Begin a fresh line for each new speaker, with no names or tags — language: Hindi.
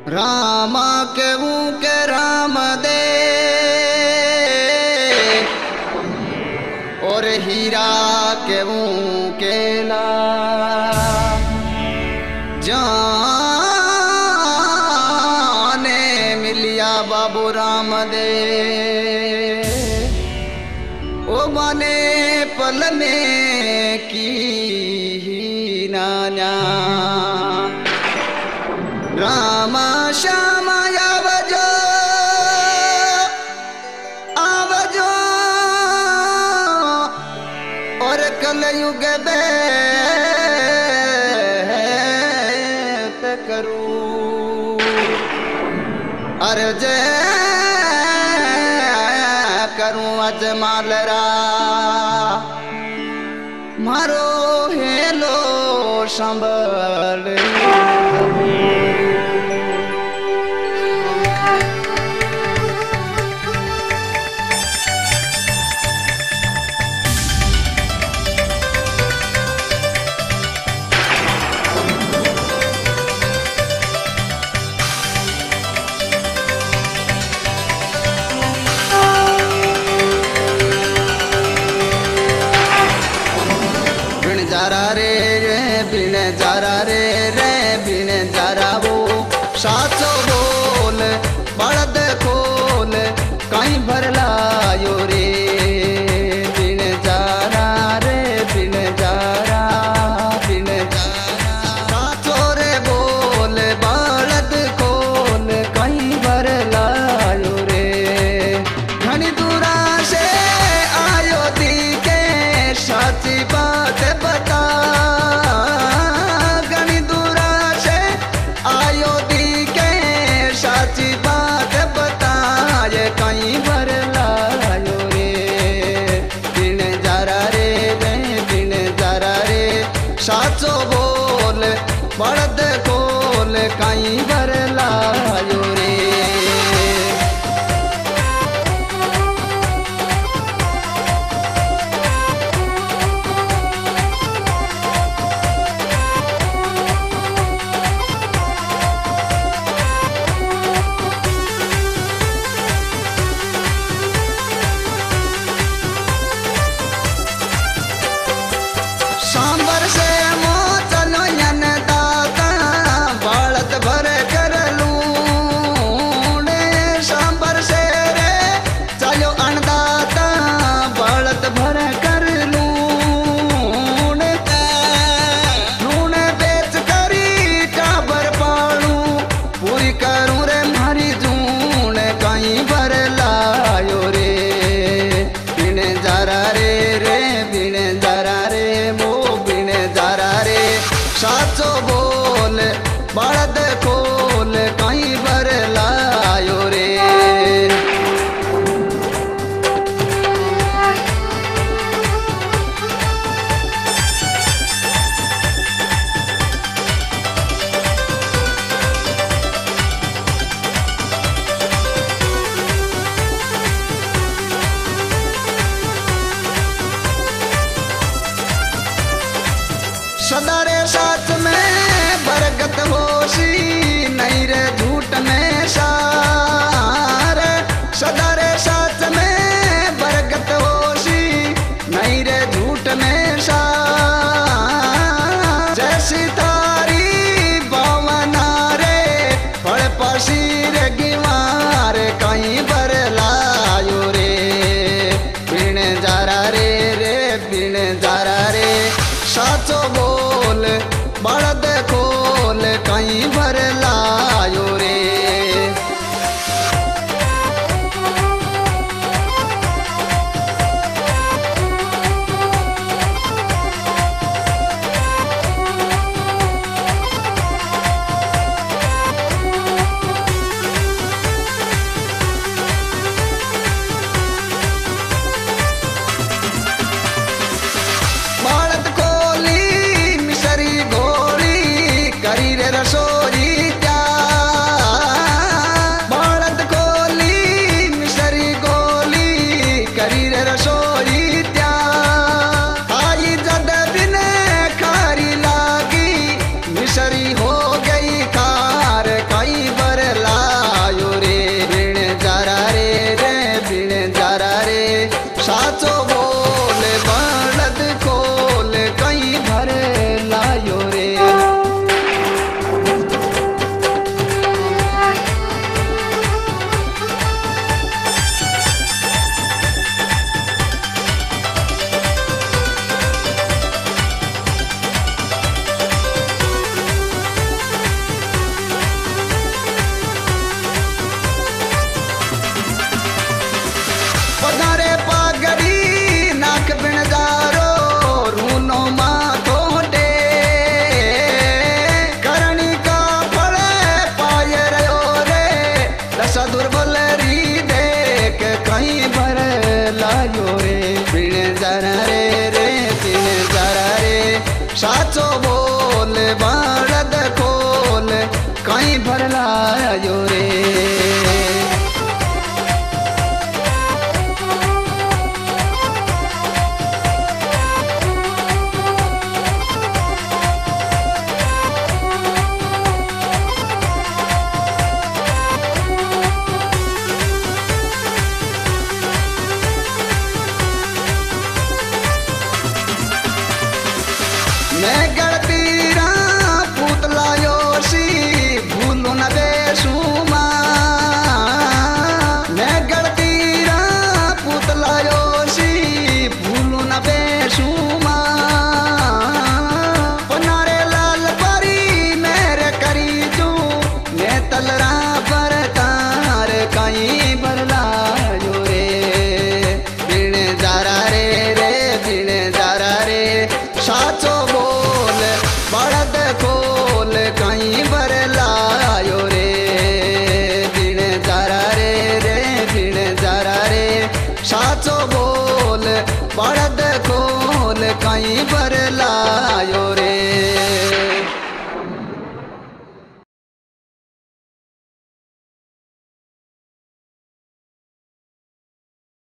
रामा केवूं के राम दे और हीरा केवूं के ला जाने मिलिया बाबू राम दे ओ बने पलने की नान्या रामा श्यामा आवजो आवजो और कलयुग बेत करूं अर्ज करूं अजमालरा मारो हेलो संभल जारा रे बिन जारा रे बिन जारा वो साचो बोल बड़द खोल कहीं भर लायो रे बिन जारा रे बिन जारा साचो रे बोल बड़द खोल कहीं भर लायो रे घनी दूरा से आयो दी के साची बात बता घनी दूरा से आयो दी के साची बात बता ये कहीं भर लायो रे बिन जारा रे बिन जारा रे साचो बोल बड़द खोल कहीं भर लायो रे सांबर से मोचनो यन दाता बड़द भर कर लूं बरलायो रे। मैं गड़तीरा पुतला योशी भूलो न बेसुमा। मैं गड़तीरा पुतला योशी भूलो न बेसुमा। पनारे लाल परी मेरे करी जू मैं तलरा पर तार कहीं बरलायो रे। बिन जारा रे रे बिन जारा रे साचो बोल बड़द खोल कहीं बरलायो रे। बिन जारा रे रे बिन जारा रे साचो बोल बड़द खोल कहीं बरलायो रे।